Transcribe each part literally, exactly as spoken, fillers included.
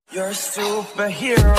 You're a superhero.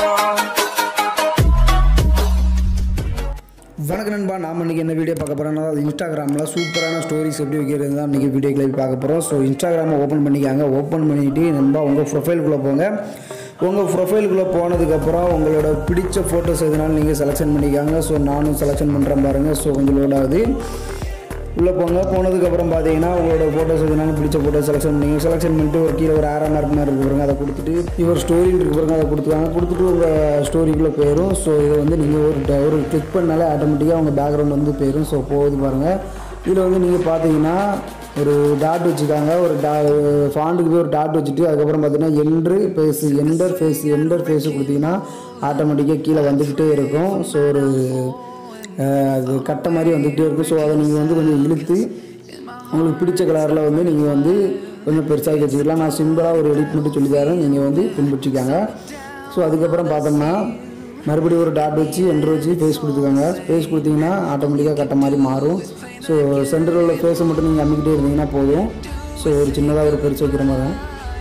வணக்கம் நண்பா, நாம் இன்றைக்கி என்ன வீடியோ பார்க்க போகிறோம்னா அது இன்ஸ்டாகிராமில் சூப்பரான ஸ்டோரிஸ் எப்படி வைக்கிறது தான் இன்றைக்கி வீடியோ கிளப்பி பார்க்க போகிறோம். ஸோ இன்ஸ்டாகிராமை ஓப்பன் பண்ணிக்காங்க. ஓப்பன் பண்ணிவிட்டு நண்பா உங்கள் ப்ரொஃபைலுக்குள்ளே போங்க. உங்கள் ப்ரொஃபைலுக்குள்ளே போனதுக்கப்புறம் உங்களோட பிடிச்ச ஃபோட்டோஸ் எதுனாலும் நீங்கள் செலெக்ஷன் பண்ணிக்காங்க. ஸோ நானும் செலெக்ஷன் பண்ணுறேன் பாருங்கள். ஸோ உங்களோட அது உள்ளே போங்க. போனதுக்கப்புறம் பார்த்தீங்கன்னா உங்களோட ஃபோட்டோஸ் எதுனாலும் பிடிச்ச ஃபோட்டோ செலெக்ஷன் பண்ணிங்க. செலெக்ஷன் பண்ணிட்டு ஒரு கீழே ஒரு ஆரா மார்க் மாதிரி இருக்கு பாருங்க, அதை கொடுத்துட்டு இவர் ஸ்டோரி இருக்கு பாருங்க, அதை கொடுத்துருக்காங்க. கொடுத்துட்டு உங்கள் ஸ்டோரிக்குள்ளே போயிடும். ஸோ இதை வந்து நீங்கள் ஒரு ஒரு கிளிக் பண்ணாலே ஆட்டோமேட்டிக்காக உங்கள் பேக்ரவுண்ட் வந்து போயிடும். ஸோ போகுது பாருங்கள். இதில் வந்து நீங்கள் பார்த்தீங்கன்னா ஒரு டாட் வச்சுக்காங்க. ஒரு டா ஃபாண்டுக்கு போய் ஒரு டாட் வச்சுட்டு அதுக்கப்புறம் பார்த்தீங்கன்னா enter face enter face enter face கொடுத்தீங்கன்னா ஆட்டோமேட்டிக்காக கீழே வந்துக்கிட்டே இருக்கும். ஸோ ஒரு அது கட்டை மாதிரி வந்துக்கிட்டே இருக்கும். ஸோ அதை நீங்கள் வந்து கொஞ்சம் இழுத்து உங்களுக்கு பிடிச்ச கலரில் வந்து நீங்கள் வந்து கொஞ்சம் பெருசாகி வச்சுக்கலாம். நான் சிம்பிளாக ஒரு எடிட் மட்டும் சொல்லி தரேன், நீங்கள் வந்து பின்பற்றிக்காங்க. ஸோ அதுக்கப்புறம் பார்த்தோம்னா மறுபடியும் ஒரு டாட் வச்சு என்ட்ரு வச்சு ஃபேஸ் கொடுத்துக்காங்க. ஃபேஸ் கொடுத்தீங்கன்னா ஆட்டோமேட்டிக்காக கட்டை மாதிரி மாறும். ஸோ சென்டரில் உள்ள ஃபேஸை மட்டும் நீங்கள் அமைக்கிட்டே இருந்தீங்கன்னா போதும். ஸோ ஒரு சின்னதாக ஒரு பெருசு வைக்கிற மாதிரி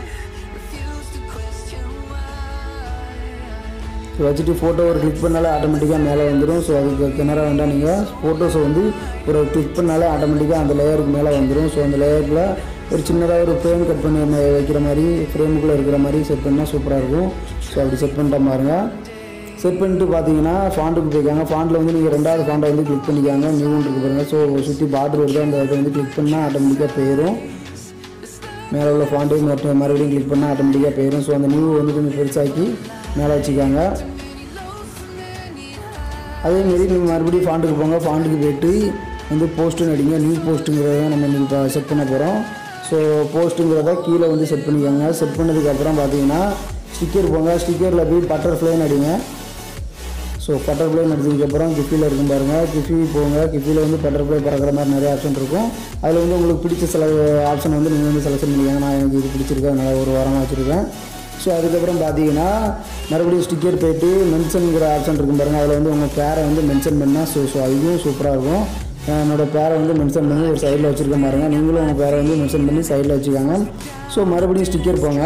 ஸோ வச்சுட்டு ஃபோட்டோ ஒரு கிளிக் பண்ணாலே ஆட்டோமேட்டிக்காக மேலே வந்துடும். ஸோ அதுக்கு கேமரா வேண்டாம், நீங்கள் ஃபோட்டோஸை வந்து ஒரு கிளிக் பண்ணாலே ஆட்டோமேட்டிக்காக அந்த லேயருக்கு மேலே வந்துடும். ஸோ அந்த லேயரில் ஒரு சின்னதாக ஒரு ஃப்ரேம் கட் பண்ணி வைக்கிற மாதிரி ஃப்ரேமுக்குள்ளே இருக்கிற மாதிரி செட் பண்ணால் சூப்பராக இருக்கும். ஸோ அப்படி செட் பண்ணிட்ட பாருங்க. செட் பண்ணிட்டு பார்த்தீங்கன்னா ஃபாண்டுக்கு போய்க்காங்க. ஃபாண்டில் வந்து நீங்கள் ரெண்டாவது ஃபாண்டை வந்து கிளிக் பண்ணிக்காங்க. நியூன்னு இருக்குது பாருங்கள். ஸோ சுற்றி பார்டர் வருது, அந்த இதை வந்து கிளிக் பண்ணால் ஆட்டோமேட்டிக்காக போயிடும். மேலே உள்ள ஃபாண்ட்டு மறுபடியும் கிளிக் பண்ணால் ஆட்டோமேட்டிக்காக போயிடும். ஸோ அந்த நியூ வந்து கொஞ்சம் பெருசாக்கி மேலே வச்சுக்காங்க. அதேமாரி நீங்கள் மறுபடியும் ஃபாண்டுக்கு போங்க. ஃபாண்டுக்கு போய்ட்டு வந்து போஸ்ட்டுன்னு அடிங்க. நியூ போஸ்ட்டுங்கிறத நம்ம இன்றைக்கி செட் பண்ண போகிறோம். ஸோ போஸ்ட்டுங்கிறத கீழே வந்து செட் பண்ணிக்கோங்க. செட் பண்ணதுக்கப்புறம் பார்த்தீங்கன்னா ஸ்டிக்கர் போங்க. ஸ்டிக்கரில் போய் பட்டர்ஃப்ளைன்னு அடிங்க. ஸோ பட்டர்ஃப்ளைன்னு அடிச்சதுக்கப்புறம் கிஃபியில் இருக்கும் பாருங்கள். கிஃபி போங்க. கிஃபியில் வந்து பட்டர்ஃப்ளை பறக்கிற மாதிரி நிறைய ஆப்ஷன் இருக்கும். அதில் வந்து உங்களுக்கு பிடிச்ச சில ஆப்ஷன் வந்து நீங்கள் வந்து செலக்ஷன் பண்ணிக்கோங்க. நான் எனக்கு இது பிடிச்சிருக்கேன், அதனால் ஒரு வாரமாக வச்சுருக்கேன். ஸோ அதுக்கப்புறம் பார்த்தீங்கன்னா மறுபடியும் ஸ்டிக்கர் போய்ட்டு மென்ஷனுங்கிற ஆப்ஷன் இருக்கும் பாருங்கள். அதில் வந்து உங்கள் பேரை வந்து மென்ஷன் பண்ணால் ஸோ ஸோ அதுவும் சூப்பராக இருக்கும். என்னோடய பேரை வந்து மென்ஷன் பண்ணி ஒரு சைடில் வச்சுருக்க பாருங்க. நீங்களும் உங்கள் பேரை வந்து மென்ஷன் பண்ணி சைடில் வச்சுக்காங்க. ஸோ மறுபடியும் ஸ்டிக்கர் போங்க.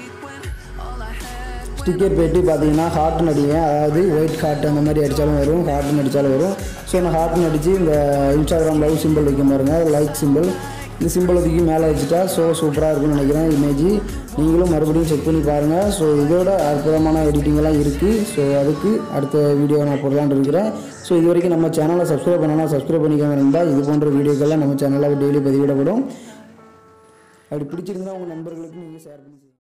ஸ்டிக்கர் போய்ட்டு பார்த்தீங்கன்னா ஹார்ட்னு அடிங்க. அதாவது ஒயிட் ஹார்ட் அந்த மாதிரி அடித்தாலும் வரும், ஹார்ட்னு அடித்தாலும் வரும். ஸோ நான் ஹார்ட்னு அடித்து இந்த இன்ஸ்டாகிராம் லைவ் சிம்பிள் வைக்க பாருங்கள், லைக் சிம்பிள். இந்த சிம்பிளை தூக்கி மேலே வச்சுட்டா ஸோ சூப்பராக இருக்குன்னு நினைக்கிறேன் இமேஜ். நீங்களும் மறுபடியும் செக் பண்ணி பாருங்கள். ஸோ இதோட அற்புதமான எடிட்டிங்கெல்லாம் இருக்குது. ஸோ அதுக்கு அடுத்த வீடியோ நான் போடலான்னு இருக்கிறேன். ஸோ இது வரைக்கும் நம்ம சேனலை சப்ஸ்கிரைப் பண்ணலாம், சப்ஸ்கிரைப் பண்ணிக்கோங்க நண்பா. இது போன்ற வீடியோக்கெல்லாம் நம்ம சேனலில் டெய்லி பதிவிடப்படும். அப்படி பிடிச்சிருந்தா உங்கள் நண்பர்களுக்கு நீங்கள் ஷேர் பண்ணி